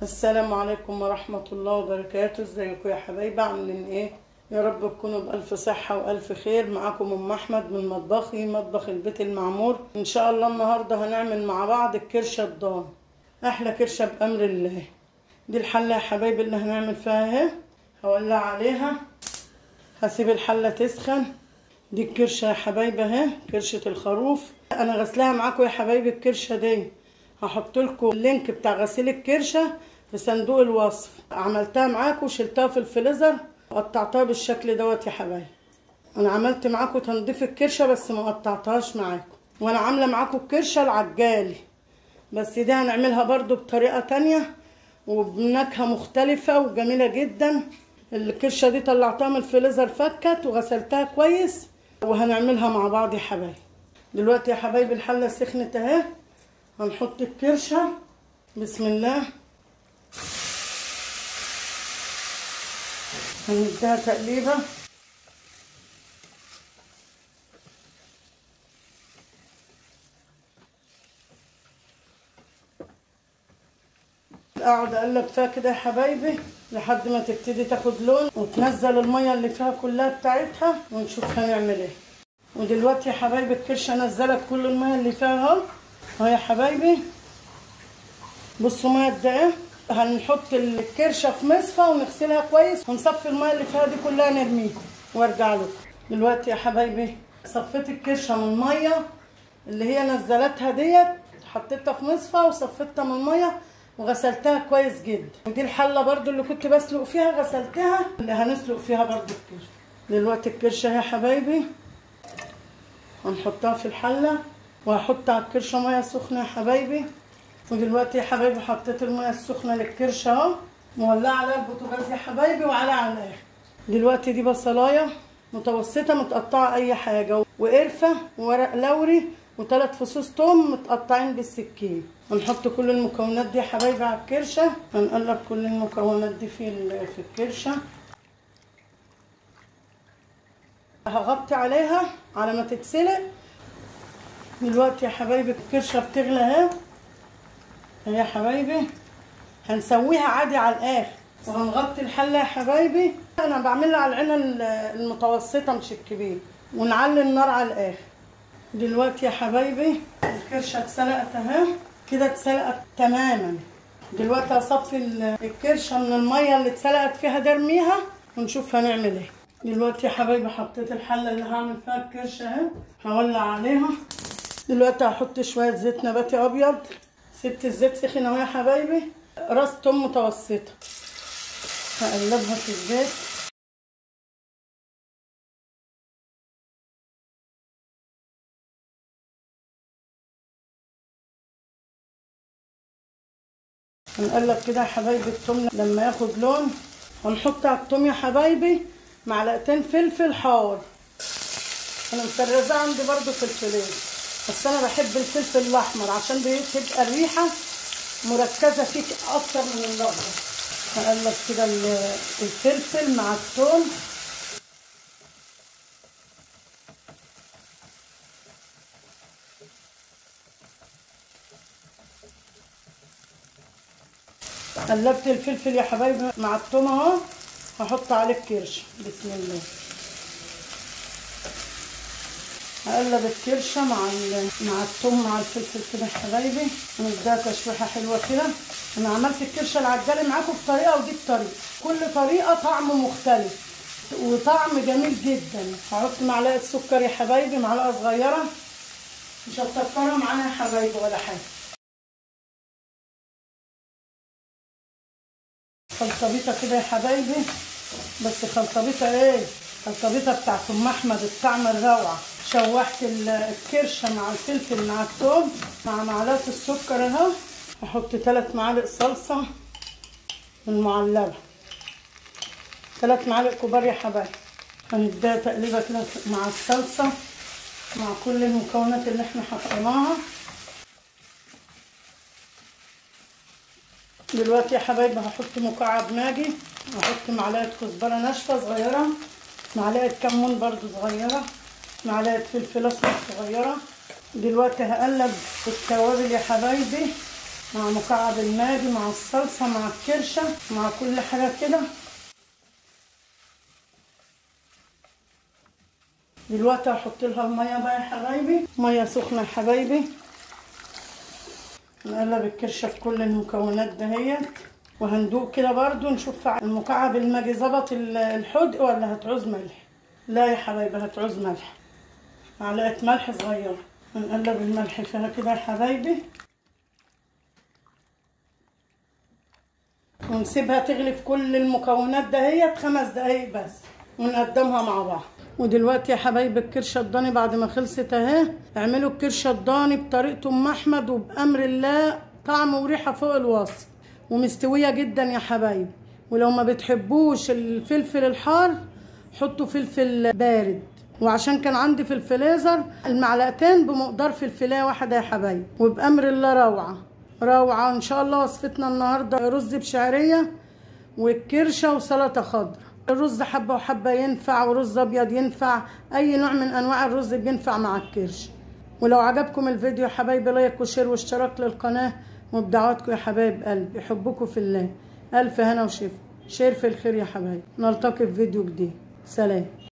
السلام عليكم ورحمة الله وبركاته. ازيكم يا حبايبي؟ عاملين ايه؟ يا رب تكونوا بألف صحة وألف خير. معاكم أم أحمد من مطبخي، مطبخ البيت المعمور. إن شاء الله النهاردة هنعمل مع بعض الكرشة الضان، أحلى كرشة بأمر الله. دي الحلة يا حبايبي اللي هنعمل فيها اهي. هولع عليها، هسيب الحلة تسخن. دي الكرشة يا حبايبي اهي، كرشة الخروف. أنا غسلاها معاكم يا حبايبي. الكرشة دي هحط لكم اللينك بتاع غسيل الكرشة في صندوق الوصف. عملتها معاكم وشلتها في الفريزر وقطعتها بالشكل دوت يا حبايبي. انا عملت معاكم تنظيف الكرشه بس ما قطعتهاش معاكم، وانا عامله معاكم الكرشه العجالي، بس دي هنعملها برضو بطريقه تانية وبنكهه مختلفه وجميله جدا. الكرشه دي طلعتها من الفريزر، فكت وغسلتها كويس، وهنعملها مع بعض يا حبايبي. دلوقتي يا حبايبي الحله سخنت اهي. هنحط الكرشه، بسم الله. هنديها تقليبه. اقعد اقلب فيها كده يا حبايبي لحد ما تبتدي تاخد لون وتنزل الميه اللي فيها كلها بتاعتها، ونشوف هنعمل ايه. ودلوقتي يا حبايبي الكرشه نزلت كل الميه اللي فيها اهو يا حبايبي. بصوا ميه قد ايه. هنحط الكرشه في مصفى ونغسلها كويس ونصفي الميه اللي فيها دي كلها نرميها وارجع لكم. دلوقتي يا حبايبي صفيت الكرشه من الميه اللي هي نزلتها ديت، حطيتها في مصفى وصفيتها من الميه وغسلتها كويس جدا. ودي الحله برضو اللي كنت بسلق فيها غسلتها، اللي هنسلق فيها برضو الكرشه. دلوقتي الكرشه يا حبايبي هنحطها في الحله، وهحط على الكرشه ميه سخنه يا حبايبي. ودلوقتي يا حبايبي حطيت الميه السخنه للكرشه اهو، مولعه عليها البوتاجاز يا حبايبي وعلى الاخر. دلوقتي دي بصلايه متوسطه متقطعه اي حاجه، وقرفه وورق لوري وثلاث فصوص توم متقطعين بالسكين. هنحط كل المكونات دي يا حبايبي على الكرشه. هنقلب كل المكونات دي في الكرشه. هغطي عليها على ما تتسلق. دلوقتي يا حبايبي الكرشه بتغلى اهي يا حبايبي. هنسويها عادي على الاخر وهنغطي الحله يا حبايبي. انا بعملها على العين المتوسطه مش الكبير، ونعلي النار على الاخر. دلوقتي يا حبايبي الكرشه اتسلقت اهي كده، اتسلقت تماما. دلوقتي هصفي الكرشه من الميه اللي اتسلقت فيها دي، ارميها ونشوف هنعمل ايه. دلوقتي يا حبايبي حطيت الحله اللي هعمل فيها الكرشه اهي، هولع عليها. دلوقتي هحط شويه زيت نباتي ابيض. سبت الزيت سخن اهو يا حبايبي. راس توم متوسطه هقلبها في الزيت. هنقلب كده يا حبايبي التوم لما ياخد لون. هنحط على التوم يا حبايبي معلقتين فلفل حار. انا مفرزه عندي برضو فلفلين، بس انا بحب الفلفل الاحمر عشان بتبقى الريحه مركزه فيك اكتر من الاخضر. هقلب كده الفلفل مع التوم. قلبت الفلفل يا حبايبي مع التوم اهو. هحط عليه الكرشه، بسم الله. هقلب الكرشه مع التوم مع الفلفل كده يا حبايبي، ونديها تشويحه حلوه كده. انا عملت الكرشه العجالي معاكم بطريقه ودي بطريقه، كل طريقه طعم مختلف وطعم جميل جدا. هحط معلقه سكر يا حبايبي، معلقه صغيره، مش هتسكرها معانا يا حبايبي ولا حاجه. خلطبيطه كده يا حبايبي، بس خلطبيطه ايه؟ خلطبيطه بتاعت ام احمد، الطعم الروعه. شوحت الكرشه مع الفلفل مع الثوم مع معلقه السكر اهو. هحط 3 معالق صلصه المعلبه، 3 معالق كبار يا حبايبي. هنديها تقليبه كده مع الصلصه مع كل المكونات اللي احنا حطيناها. دلوقتي يا حبايبي هحط مكعب ماجي، هحط معلقه كزبره ناشفه صغيره، معلقه كمون برضو صغيره، معلقه فلفل اسمر صغيره. دلوقتي هقلب التوابل يا حبايبي مع مكعب الماجي مع الصلصة مع الكرشة مع كل حاجة كده. دلوقتي هحط لها المية بقى يا حبايبي، مية سخنة يا حبايبي. نقلب الكرشة في كل المكونات دهيت، وهندوق كده برضو نشوف المكعب الماجي ظبط الحدق ولا هتعوز ملح. لا يا حبايبي هتعوز ملح، معلقة ملح صغيرة. هنقلب الملح فيها كده يا حبايبي، ونسيبها تغلي في كل المكونات دهيت 5 دقايق بس، ونقدمها مع بعض. ودلوقتي يا حبايبي الكرشه الضاني بعد ما خلصت اهي. اعملوا الكرشه الضاني بطريقه ام احمد وبامر الله، طعم وريحه فوق الوصف، ومستويه جدا يا حبايبي. ولو ما بتحبوش الفلفل الحار حطوا فلفل بارد، وعشان كان عندي في الفريزر المعلقتين بمقدار فلفلايه واحده يا حبايبي، وبامر الله روعه روعه. ان شاء الله وصفتنا النهارده رز بشعريه والكرشه وسلطه خضراء. الرز حبه وحبه ينفع، ورز ابيض ينفع، اي نوع من انواع الرز بينفع مع الكرش. ولو عجبكم الفيديو يا حبايبي لايك وشير واشتراك للقناه، وبدعواتكم يا حبايب قلبي، يحبكم في الله. الف هنا وشفا، شير في الخير يا حبايبي. نلتقي في فيديو جديد. سلام.